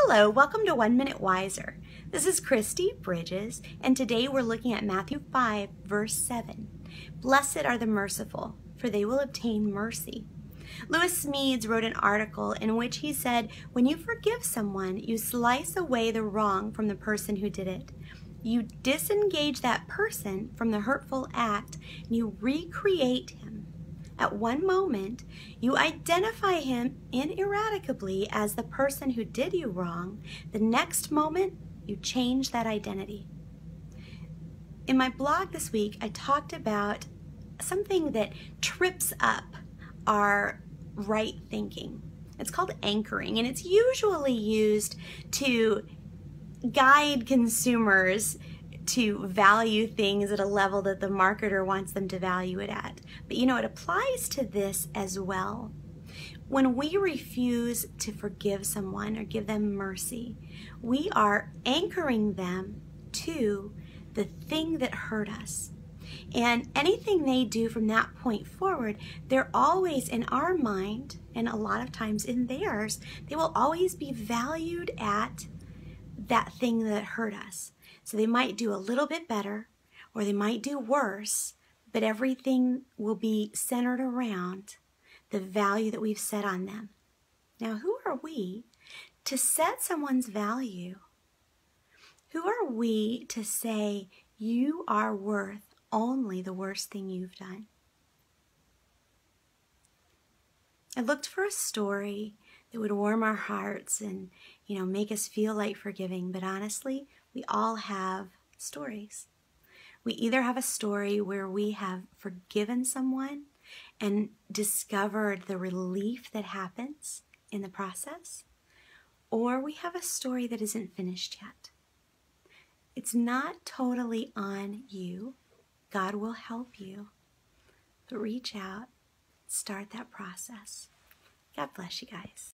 Hello, welcome to 1 Minute Wiser. This is Christy Bridges, and today we're looking at Matthew 5, verse 7. Blessed are the merciful, for they will obtain mercy. Lewis Smedes wrote an article in which he said, when you forgive someone, you slice away the wrong from the person who did it. You disengage that person from the hurtful act, and you recreate him. At one moment, you identify him ineradicably as the person who did you wrong. The next moment, you change that identity. In my blog this week, I talked about something that trips up our right thinking. It's called anchoring, and it's usually used to guide consumers to value things at a level that the marketer wants them to value it at. But you know, it applies to this as well. When we refuse to forgive someone or give them mercy, we are anchoring them to the thing that hurt us. And anything they do from that point forward, they're always in our mind, and a lot of times in theirs, they will always be valued at that thing that hurt us. So they might do a little bit better, or they might do worse, but everything will be centered around the value that we've set on them. Now, who are we to set someone's value? Who are we to say you are worth only the worst thing you've done? I looked for a story that would warm our hearts and, make us feel like forgiving, but honestly, we all have stories. We either have a story where we have forgiven someone and discovered the relief that happens in the process, or we have a story that isn't finished yet. It's not totally on you. God will help you, but reach out, start that process. God bless you guys.